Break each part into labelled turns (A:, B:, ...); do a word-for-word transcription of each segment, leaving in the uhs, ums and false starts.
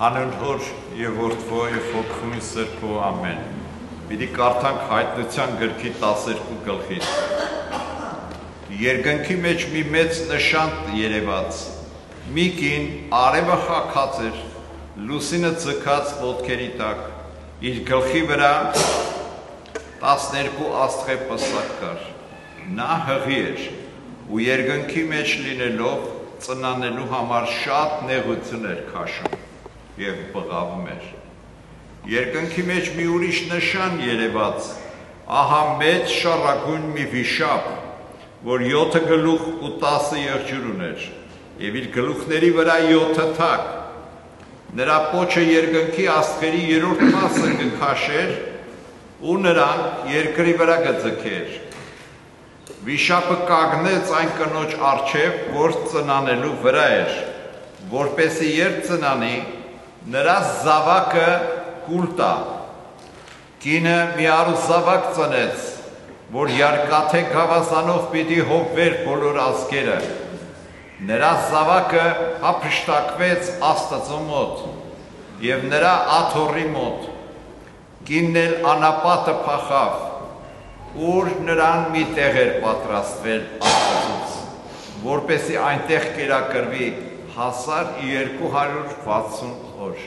A: Հանուն Հոր եւ Որդվո եւ Հոգու Սրբո ամեն։ Պիտի կարդանք Հայտնության գրքի տասներկու գլխից։ Երկնքի մեջ մի մեծ նշան երևաց։ Մի կին արևը խաքած էր, լուսինը ձգած ոտքերի տակ, իր գլխի վրա տասներկու աստղե պսակ կար։ Նա հղի էր ու երկնքի մեջ լինելով ծնանելու համար շատ նեղություն էր քաշում եւ բղավում էր։ Երկնքի մեջ մի ուրիշ նշան երևաց, ահա մեծ շառագույն մի վիշապ, որ յոթը գլուխ ու տասը եղջյուր ուներ, եւ իր գլուխների վրա յոթը թակ։ Նրա պոչը երկնքի աստղերի երրորդ մասը կքաշեր ու նրան երկրի վրա կձգեր։ Վիշապը կանգնեց այն կնոջ առջև, որ ծնանելու վրա էր, որպեսզի երբ ծնանի, նրա զավակը կուլ տա։ Կինը մի առու զավակ ծնեց, որ երկաթե գավազանով պիտի հոգվեր բոլոր ազգերը։ Նրա զավակը հափշտակվեց Աստծո մոտ եւ նրա աթոռի մոտ։ Կինն էլ անապատը փախավ, ուր նրան մի տեղ էր պատրաստվել Աստծուց, որպեսզի այնտեղ կերակրվի հազար երկու հարյուր վաթսուն օր։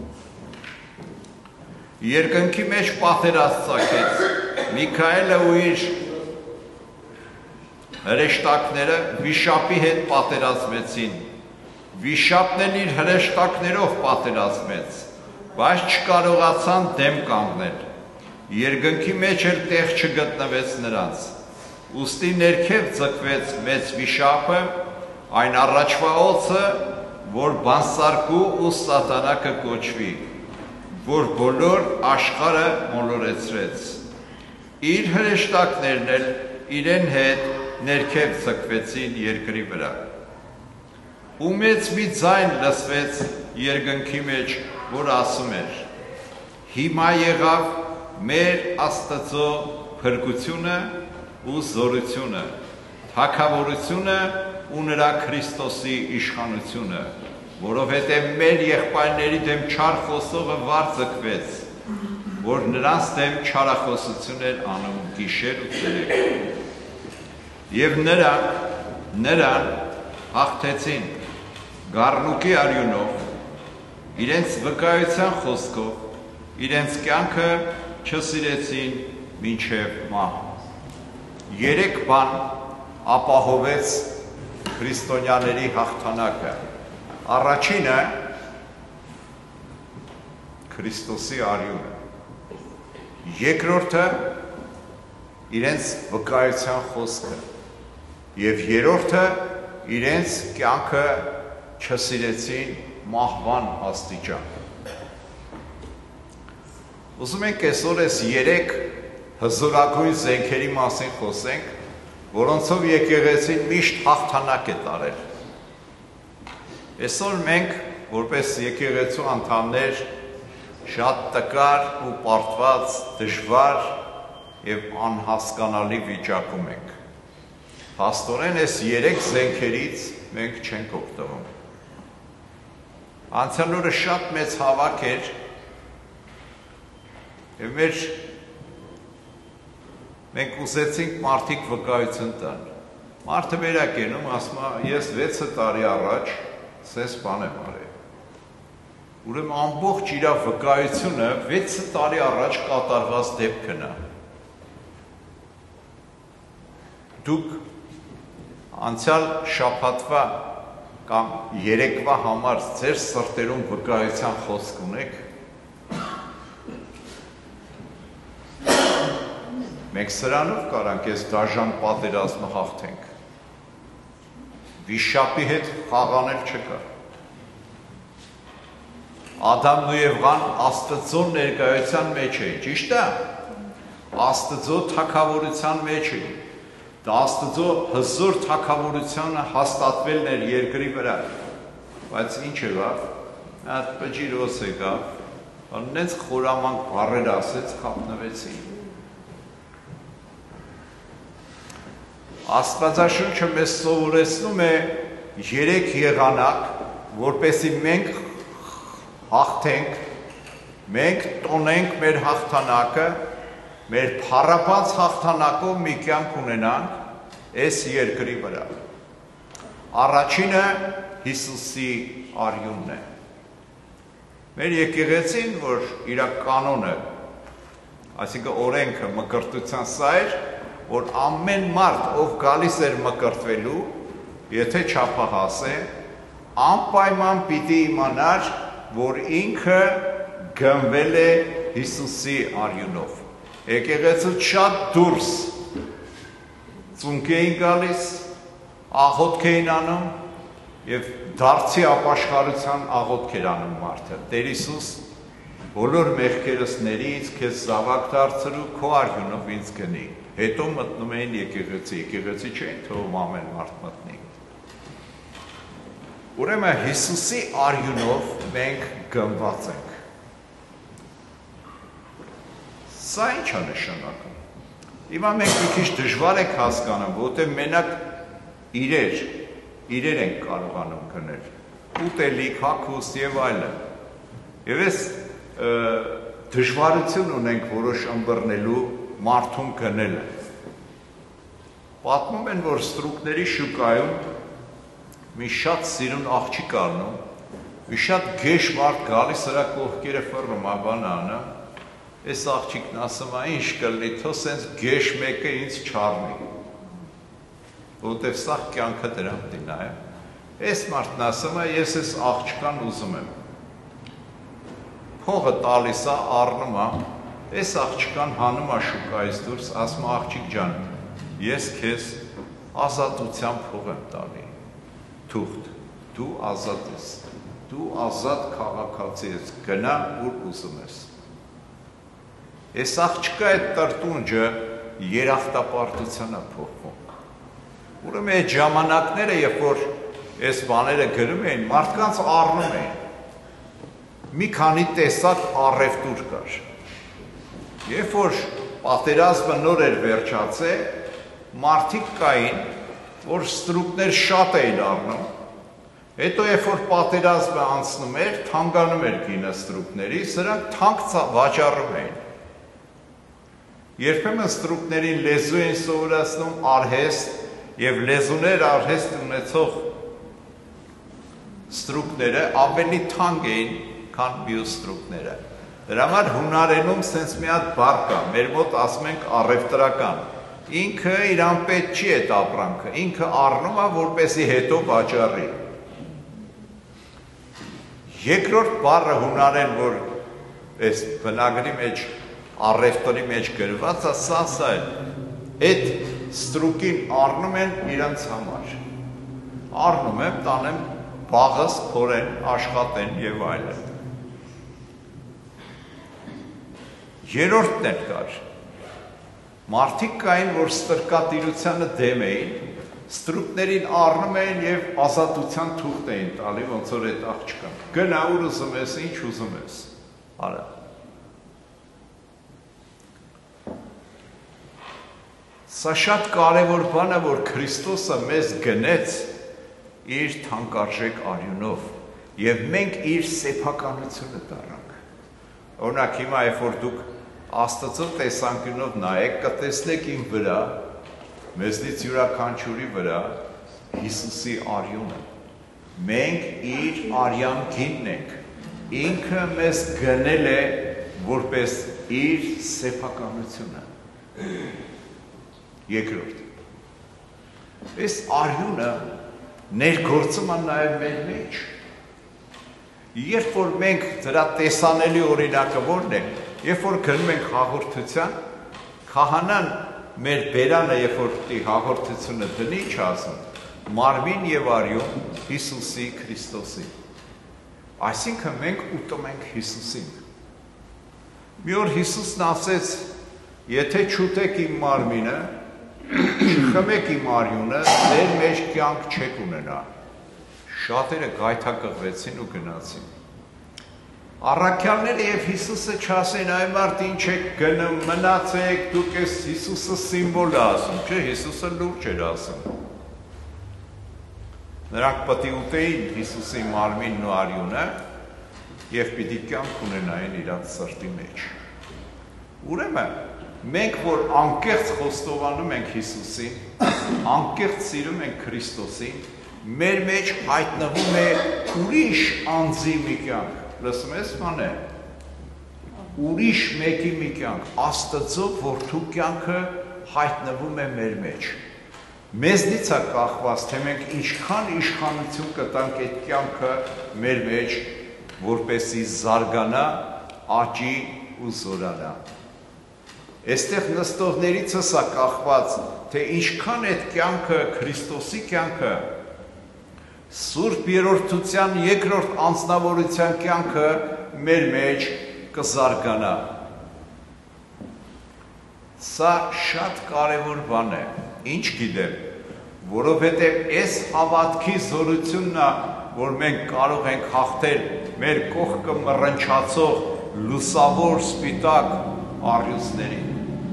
A: Երկնքի մեջ պատերազմ ծագեց, Միքայելը ու իր հրեշտակները վիշապի հետ պատերազմեցին։ Վիշապն էլ իր հրեշտակներով պատերազմեց, բայց չկարողացան դեմ կանգնել։ Երկնքի մեջ էլ տեղ չգտնվեց նրանց։ Ուստի ներքև ձգվեց մեծ վիշապը, այն առաջվա օձը, որ բանսարկու ու սատանա կկոչվի, որ բոլոր աշխարհը մոլորեցրեց։ Իր հրեշտակներն էլ իրեն հետ ներքև ձգվեցին երկրի վրա։ Ու մեծ մի ձայն լսվեց երկնքի մեջ, որ ասում էր. հիմա եղավ մեր Աստծո փրկությունը ու զորությունը, թագավորությունը ու նրա Քրիստոսի իշխանությունը, որովհետև մեր եղբայրների դեմ չար խոսողը վար ձգվեց, որ նրանց դեմ չարախոսություն էր անում գիշեր ու ցերեկ։ Եվ նրանք նրան հաղթեցին գառնուկի արյունով, իրենց վկայության խոսքով, իրենց կյանքը չսիրեցին մինչև մահ։ Երեք բան ապահովեց քրիստոնյաների հաղթանակը։ Առաջինը Քրիստոսի արյունը, երկրորդը իրենց վկայության խոսքը եւ երրորդը իրենց կյանքը չսիրեցին մահվան աստիճան։ Ուզում ենք այսօր այս երեք հզորագույն զենքերի մասին խոսենք, որոնցով եկեղեցին միշտ հաղթանակ է տարել։ Այսօր մենք, որպես եկեղեցու անդամներ, շատ տկար ու պարտված, դժվար եւ անհասկանալի վիճակում ենք։ Փաստորեն այս երեք զենքերից մենք չենք օգտվում։ Անցյալ օրը շատ մեծ հավաք էր եւ մեր մենք ուզեցինք մարդիկ վկայություն տան։ Մարդը վերակ ենում, ասում է, ես վեցը տարի առաջ սես բան եմ արել։ Ուրեմն ամբողջ իր վկայությունը վեցը տարի առաջ կատարված դեպքն է։ Դուք անցյալ շաբաթվա կամ երեկվա համար ձեր սրտերում վկայության խոսք ունեք։ Մենք սրանով կարանք այս դաժան պատերազմը հաղթենք։ Վիշապի հետ խաղանել չկա։ Ադամն ու Եվան Աստծո ներկայության մեջ էին, ճիշտ է։ Աստծո թագավորության մեջ էին։ Դա Աստծո հզոր թագավորությունը հաստատվելն էր երկրի վրա։ Բայց ինչ եղավ։ Նա բջիրոս եկավ, աննեց խորամանկ բառեր ասեց, խափնվեցին։ Աստվածաշունչը մեզ սովորեցնում է երեք եղանակ, որպեսզի մենք հաղթենք, մենք տոնենք մեր հաղթանակը, մեր փառապած հաղթանակով մի կյանք ունենանք այս երկրի վրա։ Առաջինը Հիսուսի արյունն է։ Մեր եկեղեցին, որ իր կանոնը, այսինքն օրենքը մկրտության սա էր, որ ամեն մարդ, ով գալիս էր մկրտվելու, եթե չափահաս է, անպայման պիտի իմանար, որ ինքը գնվել է Հիսուսի արյունով։ Եկեղեցուց շատ դուրս ծունկ էին գալիս, աղոթք էին անում և դարձի ապաշխարության աղոթք էր անում մարդը։ Տեր Հիսուս, բոլոր մեղքերս ների ինձ, քեզ զավակ դարձրու, քո արյունով ինձ գնի։ Հետո մտնում էին եկեղեցի, եկեղեցի չէին թողում ամեն մարդ մտնի։ Ուրեմն Հիսուսի արյունով մենք գնված ենք։ Սա ինչ է նշանակում։ Հիմա մենք մի քիչ դժվար ենք հասկանում, որտեղ մենակ իրեր, իրեր ենք կարողանում գնել, ուտելիք, հագուստ և այլն։ Եվ այս դժվարություն ունենք որոշ ըմբռնելու մարդուն գնելը։ Պատմում են, որ ստրուկների շուկայում մի շատ սիրուն աղջիկ առնում, մի շատ գեշ մարդ գալիս սրա կողքերը ֆռնում, բան անը, այս աղջիկն ասում է, ինչ կլինի, թո սենց գեշ մեկը ինձ չառնի, որտև սաղ կյանքը դրան պիտի նայեմ։ Այս մարդն ասում է, ես այս աղջկան ուզում եմ։ Փողը տալիս է, առնում է, այս աղջկան հանում է շուկայից դուրս, ասում է, աղջիկ ջան, ես քեզ ազատության փող եմ տալի։ Թուղթ, դու ազատ ես, դու ազատ քաղաքացի ես, գնա ուր ուզում ես։ Այս աղջկա այդ տրտունջը երախտապարտության է փոխվում։ Ուրեմն այդ ժամանակները, երբ որ այս բաները գրում էին, մարդկանց առնում էին։ Մի քանի տեսակ առևտուր կար։ Երբ որ պատերազմը նոր էր վերջացել, մարդիկ կային, որ ստրուկներ շատ էին առնում, հետո երբ որ պատերազմը անցնում էր, թանկանում էր գինը ստրուկների, սրանք թանկ վաճառում էին։ Երբեմն ստրուկներին լեզու էին սովորացնում, արհեստ և լեզուներ արհեստ ունեցող ստրուկները ավելի թանկ էին, քան մյուս ստրուկները։ Դրա համար հունարենում սենց մի հատ բառ կա, մեր մոտ ասում ենք առևտրական։ Ինքը իրան պետք չի այդ ապրանքը, ինքը առնում է, որպեսզի հետո վաճառի։ Երկրորդ բառը հունարեն, որ այս բնագրի մեջ, առևտրի մեջ գրված է, սա սա է։ Այդ ստրուկին առնում են իրանց համար։ Առնում եմ, տանեմ բաղս, փորեն, աշխատեն և այլն։ Երորդն էլ կար։ Մարդիկ կային, որ ստրկատիրությանը դեմ էին, ստրուկներին առնում էին և ազատության թուղթ էին տալի, ոնց որ այդ աղջկան։ Գնա ուր ուզում ես, ինչ ուզում ես։ Արա։ Սա շատ կարևոր բան է, որ Քրիստոսը մեզ գնեց իր թանկարժեք արյունով և մենք իր սեփականությունը դառանք։ Օրինակ հիմա, երբ որ դուք Աստծո տեսանկյունով նայեք, կտեսնեք իմ վրա, մեզնից յուրաքանչյուրի վրա Հիսուսի արյունը։ Մենք իր արյան գինն ենք։ Ինքը մեզ գնել է որպես իր սեփականությունը։ Երկրորդ։ Այս արյունը ներգործում է նաև մեր մեջ։ Երբ որ մենք դրա տեսանելի օրինակը որն է, երբ որ գնում ենք հաղորդության, քահանան մեր բերանը, երբ որ հաղորդությունը դնի, ինչ ասում, մարմին և արյուն Հիսուսի Քրիստոսի։ Այսինքն մենք ուտում ենք Հիսուսին։ Մի օր Հիսուսն ասեց, եթե չուտեք իմ մարմինը, չխմեք իմ արյունը, ձեր մեջ կյանք չեք ունենա։ Շատերը գայթակղվեցին ու գնացին։ Առաքյալները և Հիսուսը չասեն, այ մարդ ինչ եք գնում, մնացեք, դուք ես Հիսուսը սիմվոլ է ասում, չէ, Հիսուսը լուրջ էր ասում։ Նրանք պետք է ուտեին Հիսուսի մարմինն ու արյունը, եւ պիտի կյանք ունենային իրանց սրտի մեջ։ Ուրեմն մենք որ անկեղծ խոստովանում ենք Հիսուսին, անկեղծ սիրում ենք Քրիստոսին, մեր մեջ հայտնվում է ուրիշ անձի մի կյանք, լսում ես բանը, ուրիշ մեկի մի կյանք, Աստծո որդու կյանքը հայտնվում է մեր մեջ։ Մեզնից է կախված, թե մենք ինչքան իշխանություն կտանք այդ կյանքը մեր մեջ, որպեսզի զարգանա, աճի ու զորանա։ Այստեղ նստողներիցս է կախված, թե ինչքան այդ կյանքը, Քրիստոսի կյանքը, Սուրբ Երրորդության երկրորդ անձնավորության կյանքը մեր մեջ կզարգանա։ Սա շատ կարևոր բան է, ինչ գիտեմ, որովհետև այս հավատքի զորությունն է, որ մենք կարող ենք հաղթել մեր կողքը մռնչացող լուսավոր սպիտակ առյուծներին։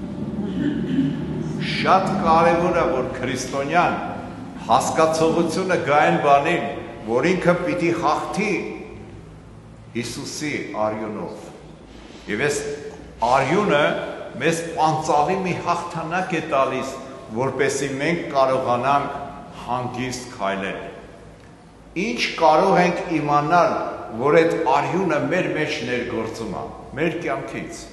A: Շատ կարևոր է, որ քրիստոնյան հասկացողությունը գա այն բանին, որ ինքը պիտի հաղթի Հիսուսի արյունով։ Եվ այս արյունը մեզ պանծալի մի հաղթանակ է տալիս, որպեսզի մենք կարողանանք հանգիստ քայլել։ Ինչ կարող ենք իմանալ, որ այդ արյունը մեր մեջ ներգործում է, մեր կյանքից։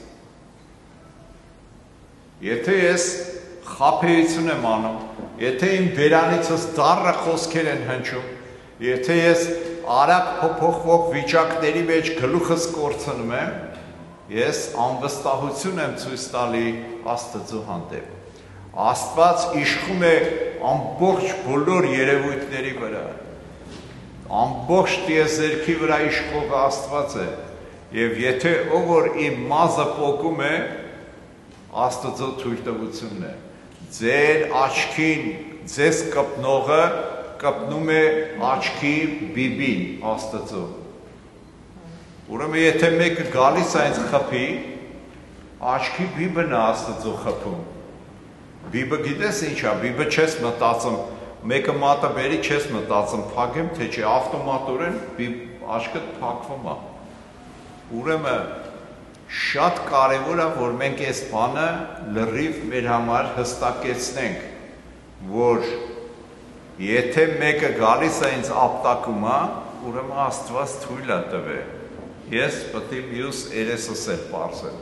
A: Եթե ես խաբեություն եմ անում, եթե իմ բերանիցս դառը խոսքեր են հնչում, եթե ես արագ փոփոխվող վիճակների մեջ գլուխս կորցնում եմ, ես անվստահություն եմ ցույց տալի Աստծո հանդեպ։ Աստված իշխում է ամբողջ բոլոր երևույթների վրա։ Ամբողջ տիեզերքի վրա իշխողը Աստված է։ Եվ եթե ով որ իմ մազը պոկում է, Աստծո թույլտվությունն է։ Ձեր աչքին, ձեզ կպնողը կպնում է աչքի բիբին Աստծո։ Ուրեմն եթե մեկը գալիս է ինձ խփի, աչքի բիբն է Աստծո խփում։ Բիբը գիտես ինչ է, բիբը չես մտածում, մեկը մատը բերի չես մտածում, փակեմ թե չէ, ավտոմատորեն աչքդ փակվում է։ Ուրեմն շատ կարևոր է, որ մենք այս բանը լրիվ մեր համար հստակեցնենք, որ եթե մեկը գալիս է ինձ ապտակում է, ուրեմն Աստված թույլ է տվել։ Ես պետք է մյուս երեսս էլ պարզեմ։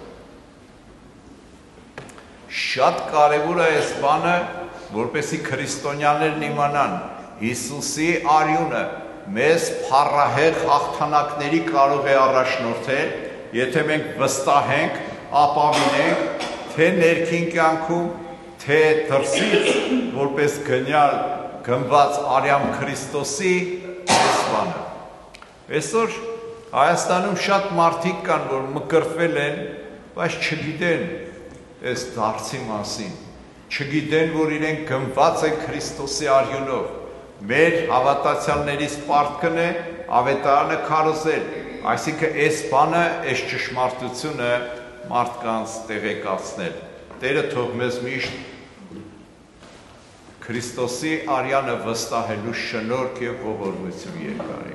A: Շատ կարևոր է այս բանը, որպեսզի քրիստոնյաներն իմանան, Հիսուսի արյունը մեզ փառահեղ հաղթանակների կարող է առաջնորդել, եթե մենք վստահենք, ապավինենք, թե ներքին կյանքում, թե դրսից, որպես գնյալ գնված արյամ Քրիստոսի այս բանը։ Այսօր Հայաստանում շատ մարդիկ կան, որ մկրտվել են, բայց չգիտեն այս դարձի մասին, չգիտեն, որ իրենք գնված են Քրիստոսի արյունով։ Մեր հավատացյալներից պարտքն է ավետարանը քարոզել, այսինքն այս բանը, այս ճշմարտությունը մարդկանց տեղեկացնել։ Տերը թող մեզ միշտ Քրիստոսի արյանը վստահելու շնորհք եւ ողորմություն երկարի։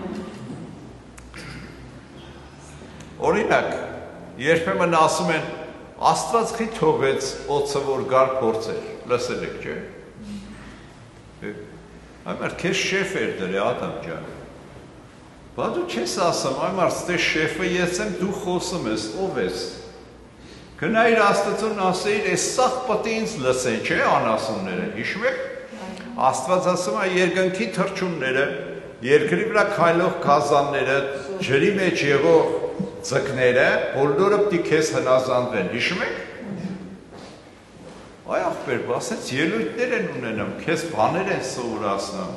A: Օրինակ, երբեմն ասում են, Աստված խի թողեց օձը, որ գար փորձեր, լսել եք, չէ։ Այմար, քեզ շեֆ էր դրե, Ադամ ջան։ Բա դու չես ասում, այմար, ստե շեֆը ես եմ, դու խոսում ես, ով ես։ Գնայր Աստծուն ասեիր, այս սաղ պտի ինձ լսեն, չէ, անասունները, հիշում եք։ Աստված ասում է, երկնքի թռչունները, երկրի վրա քայլող գազանները, ջրի մեջ եղող ձկները, բոլորը պիտի քեզ հնազանդվեն, հիշում եք։ Այ ախպեր, ասեց ելույթներ են ունենում, քեզ բաներ են սովորացնում։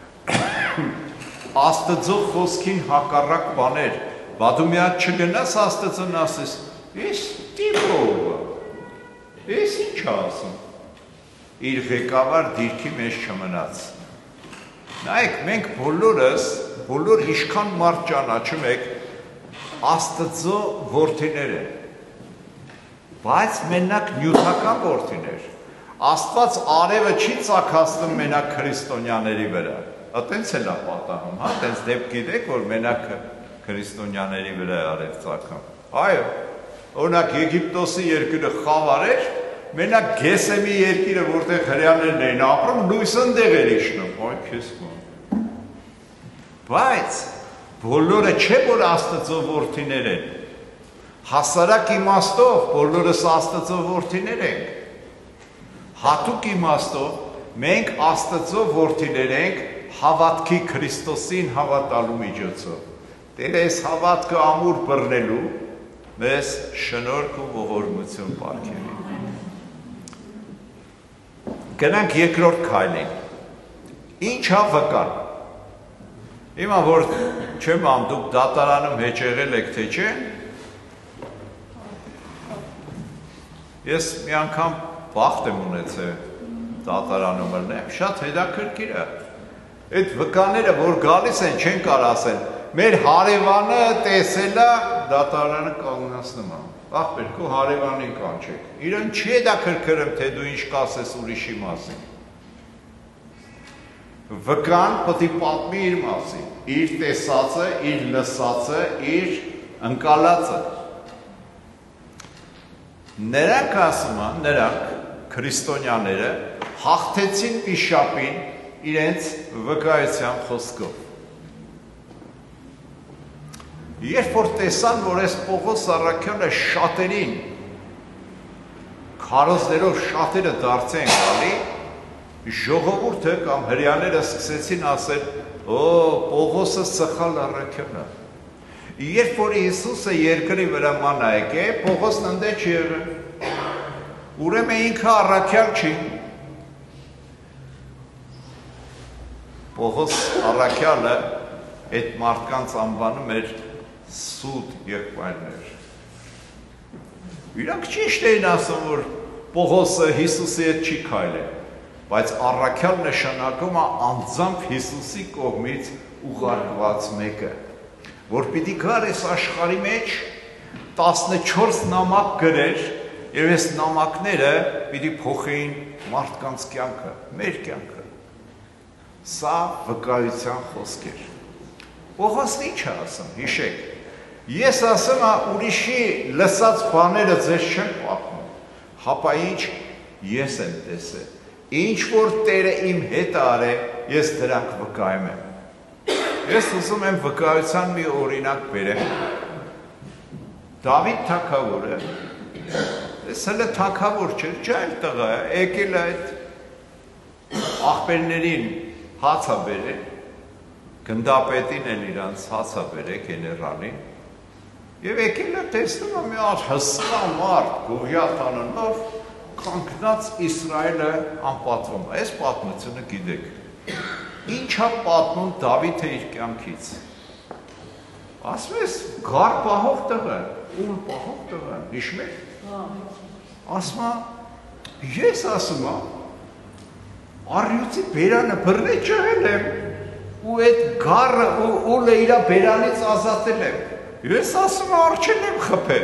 A: Աստծո խոսքին հակառակ բաներ, բա դու մի հատ չգնաս Աստծուն ասես, ես տիպով, ես ինչ ասում։ Իր ղեկավար դիրքի մեջ չմնաց։ Նայեք, մենք բոլորս, բոլոր ինչքան մարդ ճանաչում եք, Աստծո որդիներ են, բայց մենակ նյութական որդիներ, Աստված արևը չի ծագացնում մենակ քրիստոնյաների վրա, տենց էլ է պատահում, հա, տենց դեպք գիտեք, որ մենակ քրիստոնյաների վրա է արևծագում։ Այո, օրինակ Եգիպտոսի երկիրը խավար էր, մենակ Գեսեմի երկիրը, որտեղ հրեաներն էին ապրում, լույսը ընդեղ էր իջնում, այ քեզ կան։ Բայց բոլորը չէ, որ Աստծո որդիներ են։ Հասարակ իմաստով բոլորս Աստծո որդիներ ենք։ Հատուկ իմաստով մենք Աստծո որդիներ ենք հավատքի Քրիստոսին հավատալու միջոցով։ Տերը այս հավատքը ամուր բռնելու մեզ շնորհք ու ողորմություն պարգևի։ Գնանք երկրորդ քայլին։ Ինչ ա վկան։ Հիմա որ չեմ ամ դուք դատարանում հեչ եղել եք թե չէ։ Ես մի անգամ բախտ եմ ունեցել դատարանում ելնեմ, շատ հետաքրքիր է։ Այդ վկաները, որ գալիս են, չեն կարող ասել, մեր հարևանը տեսել է դատարանը կանգնացնում է։ Ախպեր, քո հարևանին կանչեք։ Իրեն չի հետաքրքրում, թե դու ինչ կասես ուրիշի մասին։ Վկան պետք է պատմի իր մասին, իր տեսածը, իր լսածը, իր ընկալածը։ Նրանք ասում են, նրանք քրիստոնյաները հաղթեցին վիշապին իրենց վկայության խոսքով։ Երբ որ տեսան, որ այս Պողոս Առաքյալը շատերին քարոզներով շատերը դարձ են գալի, ժողովուրդը կամ հրեաները սկսեցին ասել, «Օ, Պողոսը սխալ առաքյալ է»։ Երբ որ Հիսուսը երկրի վրա մանա եկե, Պողոսն ընդե չի եղել։ Ուրեմն ինքը առաքյալ չի։ Պողոս առաքյալը այդ մարդկանց անվանում էր սուտ եղբայրներ։ Իրանք ճիշտ էին ասում, որ Պողոսը Հիսուսի հետ չի քայլել, բայց առաքյալ նշանակում է անձամբ Հիսուսի կողմից ուղարկված մեկը, որ պիտի գար այս աշխարհի մեջ տասնչորս նամակ գրեր, եւ այս նամակները պիտի փոխեին մարդկանց կյանքը, մեր կյանքը։ Սա վկայության խոսք էր։ Պողոսն ինչ է ասում, հիշեք։ Ես ասում եմ, ուրիշի լսած բաները ձեզ չեն պատմում, հապա ինչ ես եմ տեսել, ինչ որ Տերը իմ հետ արել, ես դրանք վկայում եմ։ Ես ուզում եմ վկայության մի օրինակ բերեմ։ Դավիթ թագավորը, ես հələ թագավոր չէր, ջայլ տղա է, եկել այդ աղբերներին հաց է բերել, գնդապետին էլ իրանց հաց է բերել գեներալին, եւ եկել է տեսնում է մի հատ հսկա մարդ Գողիաթ անունով կանգնած Իսրայելը անպատվում է։ Այս պատմությունը գիտեք։ Ինչ է պատմում Դավիթը իր կյանքից։ Ասում ես գար պահող տղա, ուլ պահող տղա, հիշում եք։ Ասում է, ես ասում եմ, առյուծի բերանը բռնե ճղել եմ, ու այդ գարը ուլը իրա բերանից ազատել եմ։ Ես ասում եմ, արջել եմ խփել։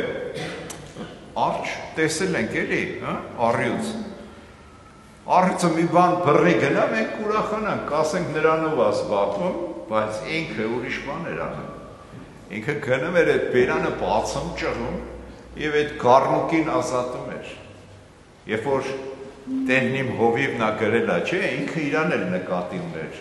A: Արջ տեսել ենք էլի, առյուծ։ Առյուծը մի բան բռնի գնա, մենք ուրախանանք, ասենք նրանով է զբաղվում, բայց ինքը ուրիշ բան էր անում։ Ինքը գնում էր այդ բերանը բացում, ճղում եւ այդ գառնուկին ազատում էր։ Երբ որ Տերն իմ հովիվն ա գրել է, չէ, ինքը իրան էլ նկատի ուներ։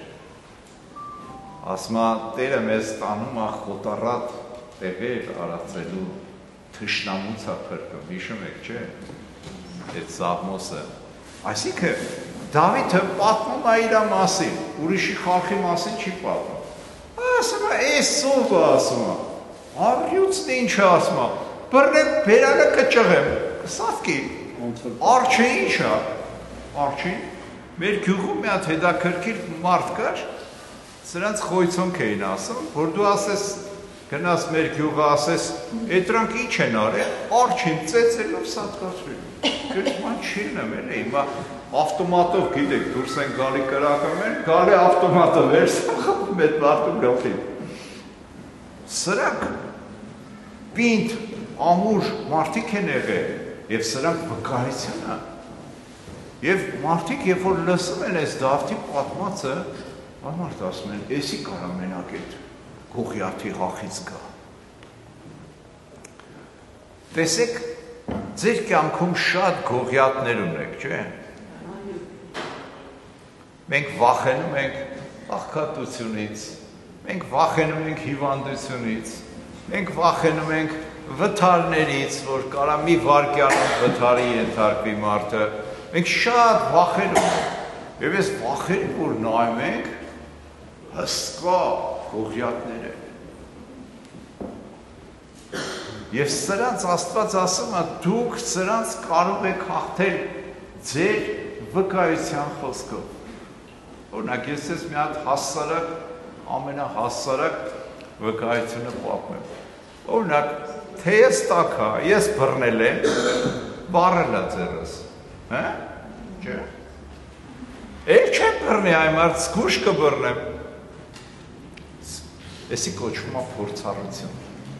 A: Ասում է, Տերը մեզ տանում է խոտառատ տեղեր արածելու թշնամուց է փրկում, հիշում եք, չէ, այդ Սաղմոսը։ Այսինքն Դավիթը պատմում է իր մասին, ուրիշի խալխի մասին չի պատմում։ Ասում է, այս ով է ասում է, առյուծն ինչ է ասում է, բռնեմ բերանը կճղեմ, կսատկի, արջը ինչ է, արջին, մեր գյուղում մի հատ հետաքրքիր մարդ կար, սրանց խոյցոնք էին ասում, որ դու ասես, գնաս մեր գյուղը ասես, էտրանք ինչ են արել, արջին ծեծելով սատկացրել, գրման չին եմ էլ է, հիմա ավտոմատով գիտեք, դուրս են գալի կրակում են, գալի ավտոմատով վերսում խապում էտ մարդու գլխին։ Սրանք պինդ, ամուր մարդիկ են եղել, և սրանք վկայության է։ Եվ մարդիկ, երբ որ լսում են այս Դավթի պատմածը, մարդ ասում են, էսի կարա մենակ էտ Գողիաթի հախից գա, տեսեք, ձեր կյանքում շատ գողիատներ ունեք, չէ՞։ Մենք վախենում ենք աղքատությունից, մենք վախենում ենք հիվանդությունից, մենք վախենում ենք վթարներից, որ կարա մի վարկյանում վթարի ենթարկվի մարդը, մենք շատ վախենում ենք, և ես վախերին, որ նայում ենք, հսկա գողիատներ են։ Եվ սրանց Աստված ասում է, դուք սրանց կարող եք հաղթել ձեր վկայության խոսքով։ Օրինակ, ես ես մի հատ հասարակ, ամենահասարակ վկայությունը պատմեմ։ Օրինակ, թե ես տակա, ես բռնել եմ, վառել է ձեռս, հա? Չէ՞։ Էլ չեմ բռնի այն մարդ, զգուշ կբռնեմ։ Էսի կոչվում է փորձառություն։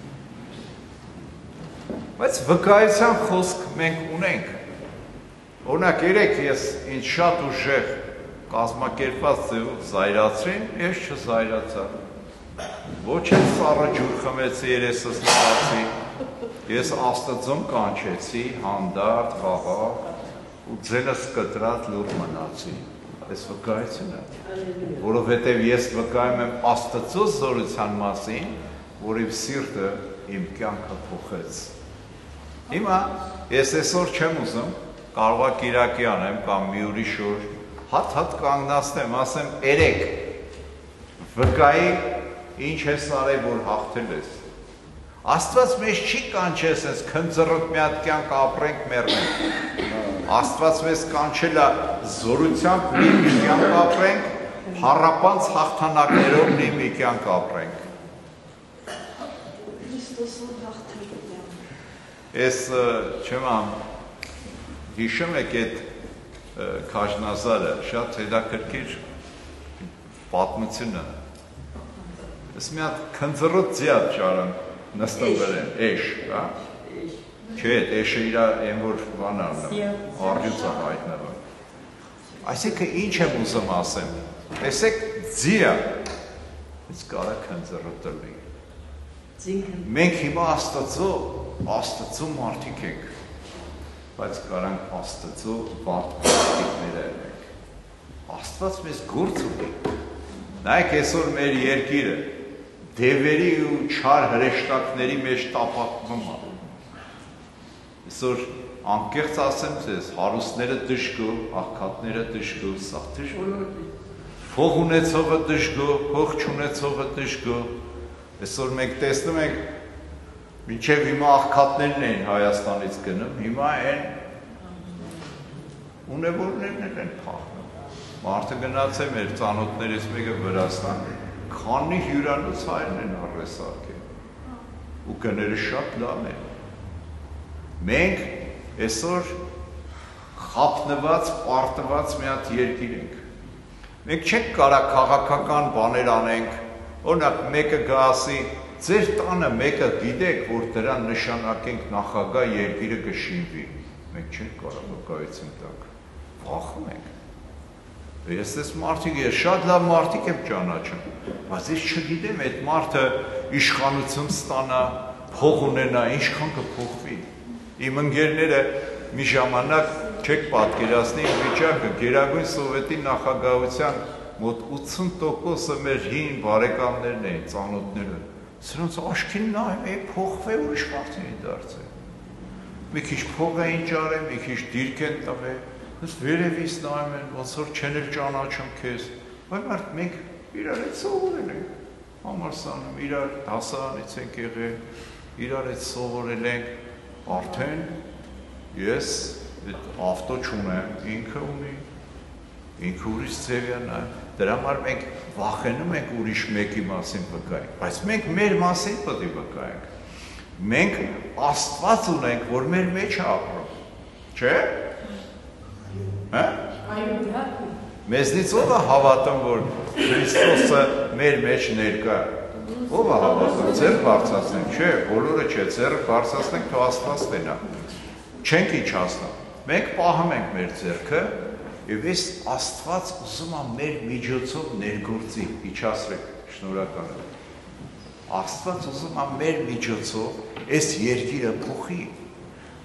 A: Բայց վկայության խոսք մենք ունենք։ Օրինակ, երեք ես ինձ շատ ուժեղ կազմակերպված ձևով զայրացրին, ես չզայրացա։ Ոչ էլ սառը ջուր խմեցի, երեսս լվացի, ես Աստծուն կանչեցի, հանդարտ, խաղաղ ու ձենս կտրած լուր մնացի։ Այս վկայություն է, որովհետև ես վկայում եմ Աստծո զորության մասին, որիվ սիրտը իմ կյանքը փոխեց։ Հիմա ես այսօր չեմ ուզում, կարող է կիրակի անեմ կամ մի ուրիշ օր, հատ-հատ կանգնացնեմ, ասեմ երեք, վկայի ինչ ես արել, որ հաղթել ես։ Աստված մեզ չի կանչես ես քնձռոտ մի հատ կյանք ապրենք, մեռնենք։ Աստված մեզ կանչել է զորությամբ մի կյանք ապրենք, փառապանց հաղթանակներով մի կյանք ապրենք։ Ես չեմ ամ, հիշում եք այդ Քաշնազարը, շատ հետաքրքիր պատմությունը։ Ես մի հատ քնձռոտ ձիատ ճարան նստում վերեն, էշ, հա? Չէ, էշը իրա են որ բան արնեմ, արդյուց է հայտնվում։ Այսինքն ինչ եմ ուզում ասեմ, տեսեք ձիա, ես կարա քնձռոտը լի։ Մենք հիմա Աստծո, Աստծո մարդիկ ենք, բայց կարանք Աստծո վարդ մարդիկներ ենք։ Աստված մեզ գործ ունի։ Նայեք այսօր մեր երկիրը, դևերի ու չար հրեշտակների մեջ տապակվում է։ Այսօր անկեղծ ասեմ ձեզ, հարուստները դժգո, աղքատները դժգո, սա դժգո։ Փող ունեցողը դժգո, փող չունեցողը դժգո։ Այսօր մենք տեսնում ենք, մինչև հիմա աղքատներն են Հայաստանից գնում, հիմա են ունևորներն են փախնում։ Մարդը գնաց է մեր ծանոթներից մեկը Վրաստան, քանի հյուրանոց հայրն են առեսարկել, ու գները շատ լավ են։ Մենք այսօր խապնված, պարտված մի հատ երկիր ենք։ Մենք չենք կարա քաղաքական բաներ անենք, օրինակ մեկը գա ասի, ձեր տանը մեկը գիտեք, որ դրան նշանակենք նախագահ երկիրը կշինվի։ Մենք չենք կարա վկայություն տանք, վախում ենք։ Ես ես մարդիկ, ես շատ լավ մարդիկ եմ ճանաչում, բայց ես չգիտեմ այդ մարդը իշխանություն ստանա, փող ունենա, ինչքան կփոխվի։ Իմ ընկերները մի ժամանակ չեք պատկերացնի վիճակը, Գերագույն Սովետի նախագահության մոտ ութսուն տոկոսը մեր հին բարեկամներն էին, ծանոթները։ Սրանց աչքին նայում էի փոխվել ուրիշ մարդ էին դարձել։ Մի քիչ փող էին ճարել, մի քիչ դիրք են տվել, ես վերևից նայում են, ոնց որ չեն էլ ճանաչում քեզ։ Բայց մարդ մենք իրար հետ սովորել ենք, համալսարանում, իրար դասարանից ենք եղել, իրար հետ սովորել ենք, արդեն ես ավտո չունեմ, ինքը ունի, ինքը ուրիշ ձևյան է, դրա համար մենք վախենում ենք ուրիշ մեկի մասին վկայենք, բայց մենք մեր մասին պետք է վկայենք։ Մենք Աստված ունենք, որ մեր մեջ է ապրում, չէ՞։ Հա? Մեզնից ով է հավատում, որ Քրիստոսը մեր մեջ ներկա է։ Ով է հավատում, ձեռք բարձրացնենք, չէ, բոլորը չէ, ձեռք բարձրացնենք, թող Աստված տենա։ Չենք իջացնում։ Մենք պահում ենք մեր ձեռքը, եւ այս Աստված ուզում է մեր միջոցով ներգործի, իջացրեք, շնորհակալ եմ։ Աստված ուզում է մեր միջոցով այս երկիրը փոխի,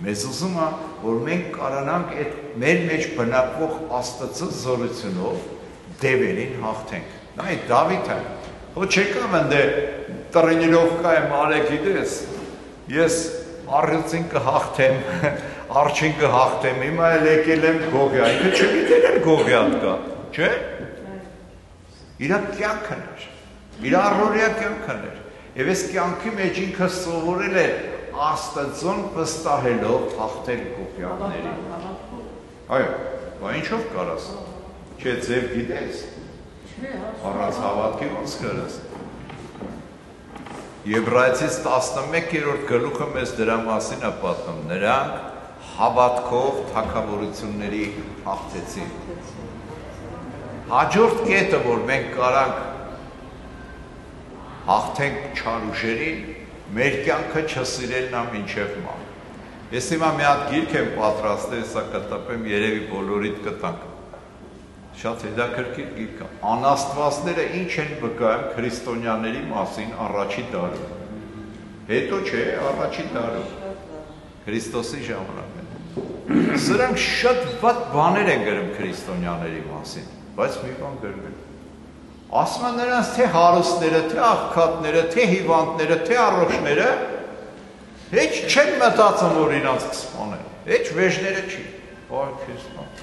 A: մեզ ուզում է, որ մենք կարողանանք այդ մեր մեջ բնակվող Աստծո զորությունով դևերին հաղթենք։ Նայ Դավիթը, հո չեկավ ընդ տրինիրովկա եմ արեք գիտես, ես առյուծին կհաղթեմ, արջին կհաղթեմ, հիմա էլ եկել եմ Գողիա, ինքը չգիտեր էլ Գողիատ կա, չէ՞։ Իրա կյանքն էր, իր առօրյա կյանքն էր, եւ այս կյանքի մեջ ինքը սովորել է Աստծուն վստահելով հաղթել Գողիատներին։ Այո, բա ինչով կարաս, չէ ձև գիտես, առանց հավատքի ոնց կարաս։ Եբրայեցիս տասնմեկերորդ գլուխը մեզ դրա մասին է պատմում, նրանք հավատքով թագավորությունների հաղթեցին։ Հաջորդ կետը, որ մենք կարանք հաղթենք չար ուժերին, մեր կյանքը չսիրելն է մինչև մահ։ Ես հիմա մի հատ գիրք եմ պատրաստել, սա կտպեմ, երևի բոլորիդ կտանք։ Շատ հետաքրքիր գիրք է։ Անաստվածները ինչ են վկայում քրիստոնյաների մասին առաջի դարում։ Հետո չէ, առաջի դարում։ Քրիստոսի ժամանակ։ Սրանք շատ վատ բաներ են գրում քրիստոնյաների մասին, բայց մի բան գրում են։ Ասում են նրանց թե հարուստները, թե աղքատները, թե հիվանդները, թե առողջները հեչ չեն մտածում, որ իրանց կսպանեն, հեչ վեժները չի, այ քեզ բան։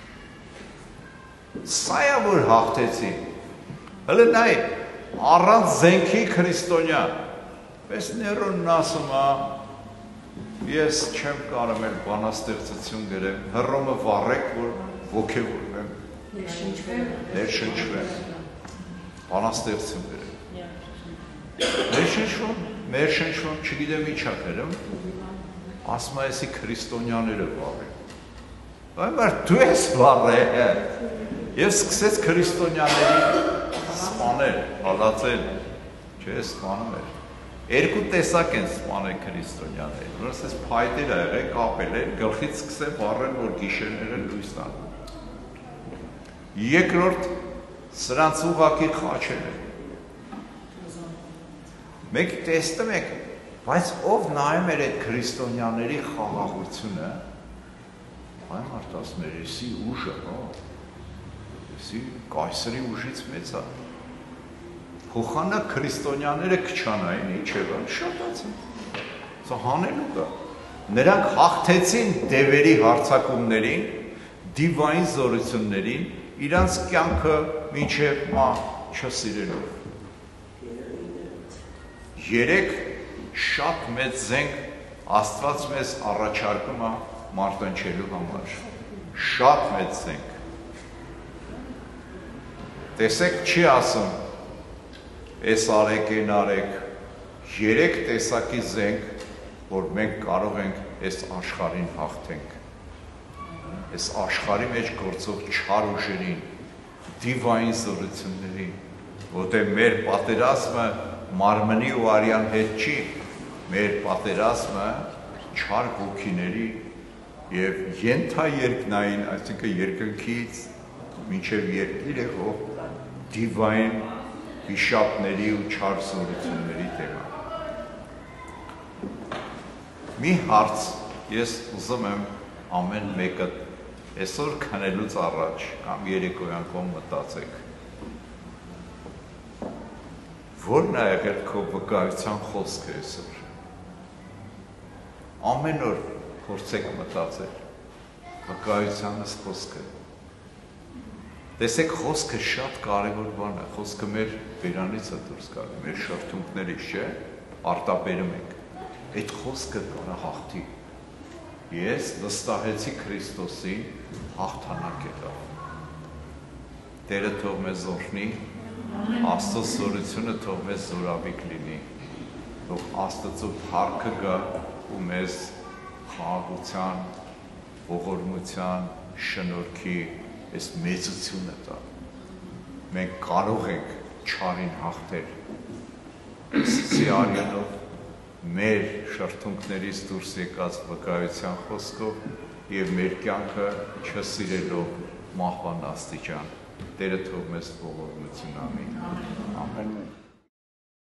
A: Սա է, որ հաղթեցին, հլը նայ, առանց զենքի քրիստոնյա, պես ներոնն ասում է, ես չեմ կարում էլ բանաստեղծություն գրեմ, հռոմը վառեք, որ ոգևորվեմ, ներշնչվեմ, բանաստեղծություն գրեմ։ Ներշնչվում, ներշնչվում, չգիտեմ ինչ ա գրում, ասում է եսի քրիստոնյաները վառեն։ Բայց դու ես վառել, և սկսեց քրիստոնյաների սպանել, հալածել, չէ, սպանում էր։ Երկու տեսակ են սպանել քրիստոնյաները, որս ես փայտեր ա եղել, կապել են, գլխից սկսել վառել, որ գիշերները լույս տան։ Երկրորդ սրանց ուղղակի խաչել են։ Մենք տեսնում ենք, բայց ով նայում էր այդ քրիստոնյաների խաղաղությունը, այ մարդ ասում էր, եսի ուժը, եսի կայսրի ուժից մեծ է։ Փոխանակ քրիստոնյաները քչանային, ինչ եղան, շատացին։ Սա հանելու կա։ Նրանք հաղթեցին դևերի հարձակումներին, դիվային զորություններին, իրանց կյանքը մինչև մահ չսիրելով։ Երեք շատ մեծ զենք Աստված մեզ առաջարկում է մարտնչելու համար։ Շատ մեծ զենք։ Տեսեք չի ասում, ես արեք, են արեք, երեք տեսակի զենք, որ մենք կարող ենք այս աշխարհին հաղթենք։ Այս աշխարհի մեջ գործող չար ուժերին, դիվային զորություններին, որտեղ մեր պատերազմը մարմնի ու արյան հետ չի, մեր պատերազմը չար ոգիների եւ ենթաերկնային, այսինքն երկնքից մինչև երկիր եղող դիվային վիշապների ու չար զորությունների թեմա։ Մի հարց ես ուզում եմ ամեն մեկը այսօր քնելուց առաջ կամ երեկոյան կողմ մտածեք, որն է եղել քո վկայության խոսքը այսօր։ Ամեն օր փորձեք մտածել վկայությանս խոսքը։ Տեսեք, խոսքը շատ կարևոր բան է, խոսքը մեր բերանից է դուրս գալու, մեր շրթունքներից, չէ, արտաբերում ենք։ Այդ խոսքը կարա հաղթի։ Ես վստահեցի Քրիստոսին, հաղթանակ եղավ։ Տերը թող մեզ օրհնի, Աստծո զորությունը թող մեզ զորավիք լինի, թող Աստծո փառքը գա ու մեզ խաղաղության, ողորմության, շնորհքի այս մեծությունը տա։ Մենք կարող ենք չարին հաղթել։ Սի արյունով մեր շրթունքներից դուրս եկած վկայության խոսքով եւ մեր կյանքը չսիրելով մահվան աստիճան։ Տերը թող մեզ ողորմություն ամեն։ Ամեն։